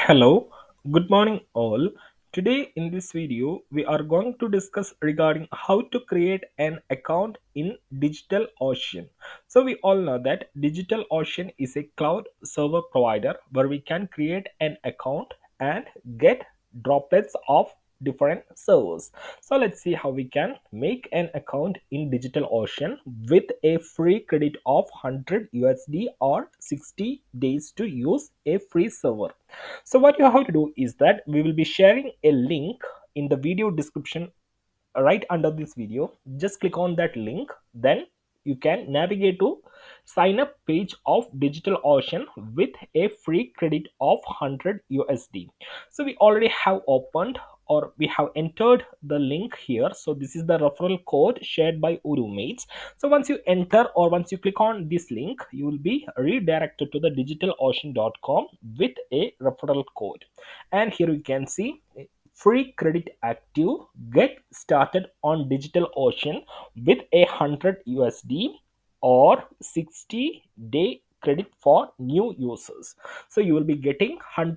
Hello, good morning all. Today in this video we are going to discuss regarding how to create an account in DigitalOcean. So we all know that DigitalOcean is a cloud server provider where we can create an account and get droplets of different servers. So let's see how we can make an account in DigitalOcean with a free credit of 100 USD or 60 days to use a free server. So what you have to do is that we will be sharing a link in the video description right under this video. Just click on that link, then you can navigate to sign up page of DigitalOcean with a free credit of 100 USD. So we already have opened or we have entered the link here. So this is the referral code shared by odoomates. So once you enter or once you click on this link, you will be redirected to the digitalocean.com with a referral code. And here you can see free credit active. Get started on DigitalOcean with a 100 USD or 60-day credit for new users. So you will be getting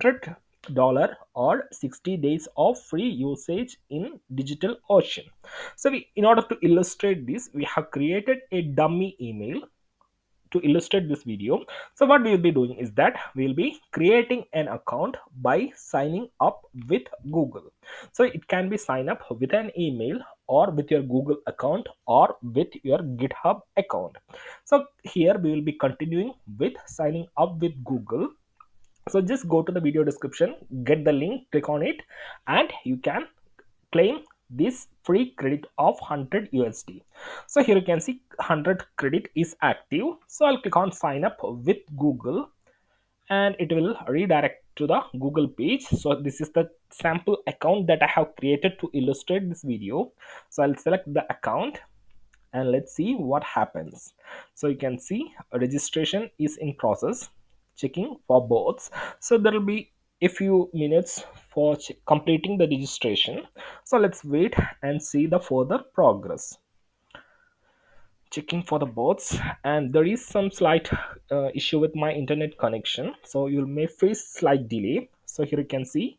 $100 or 60 days of free usage in DigitalOcean. So in order to illustrate this, we have created a dummy email to illustrate this video. So what we will be doing is that we will be creating an account by signing up with Google. So it can be sign up with an email or with your Google account or with your GitHub account. So here we will be continuing with signing up with Google. So just go to the video description, get the link, click on it, and you can claim this free credit of 100 USD. So here you can see 100 credit is active. So I'll click on sign up with Google and it will redirect to the Google page. So this is the sample account that I have created to illustrate this video. So I'll select the account and let's see what happens. So you can see registration is in process, checking for bots. So there will be a few minutes for completing the registration. So let's wait and see the further progress. Checking for the bots, and there is some slight issue with my internet connection, so you may face slight delay. So here you can see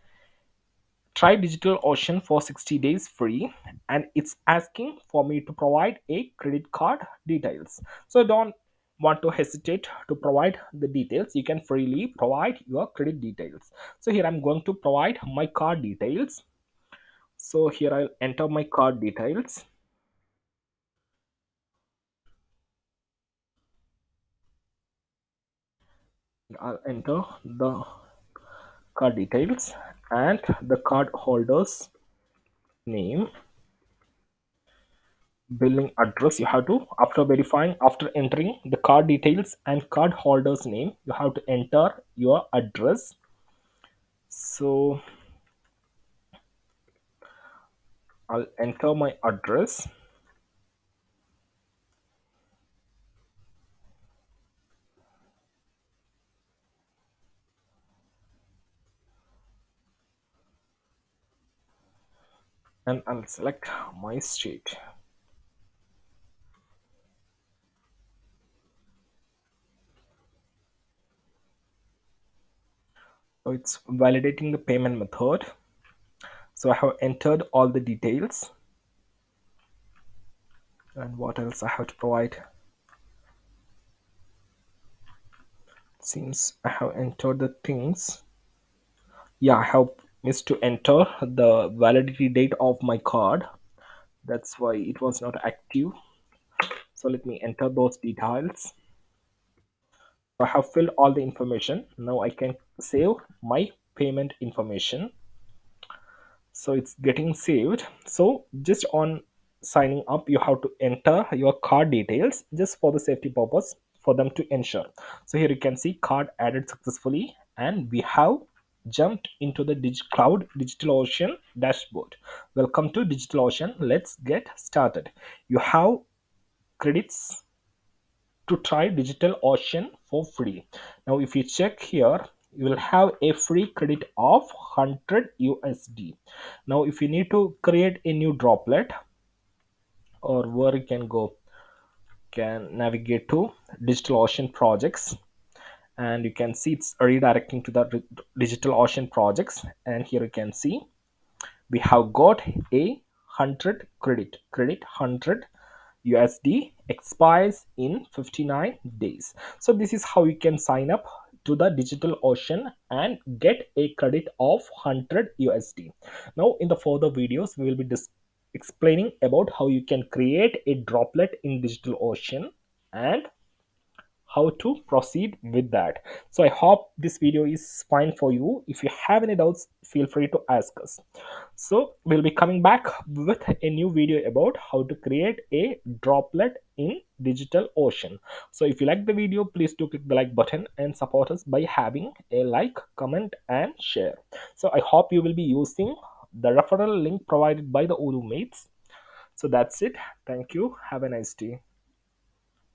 try DigitalOcean for 60 days free, and it's asking for me to provide a credit card details. So don't want to hesitate to provide the details. You can freely provide your credit details. So here I'm going to provide my card details. So here I'll enter my card details. I'll enter the card details and the card holder's name, billing address. You have to, after entering the card details and card holder's name, you have to enter your address. So I'll enter my address. And I'll select my state. So it's validating the payment method. So I have entered all the details. And what else I have to provide? Seems I have entered the things. Yeah, I have missed to enter the validity date of my card. That's why it was not active. So let me enter those details. I have filled all the information. Now I can save my payment information. So it's getting saved. So just on signing up, you have to enter your card details just for the safety purpose for them to ensure. So here you can see card added successfully, and we have jumped into the cloud DigitalOcean dashboard. Welcome to DigitalOcean. Let's get started. You have credits to try DigitalOcean for free. Now if you check here, you will have a free credit of 100 USD. Now if you need to create a new droplet, or where you can go, can navigate to DigitalOcean projects, and you can see it's redirecting to the DigitalOcean projects. And here you can see we have got a 100 credit 100 USD expires in 59 days. So this is how you can sign up to the DigitalOcean and get a credit of 100 USD. Now in the further videos we will be explaining about how you can create a droplet in DigitalOcean and how to proceed with that. So I hope this video is fine for you. If you have any doubts, feel free to ask us. So we'll be coming back with a new video about how to create a droplet in DigitalOcean. So if you like the video, please do click the like button and support us by having a like, comment and share. So I hope you will be using the referral link provided by the odoomates. So that's it. Thank you. Have a nice day.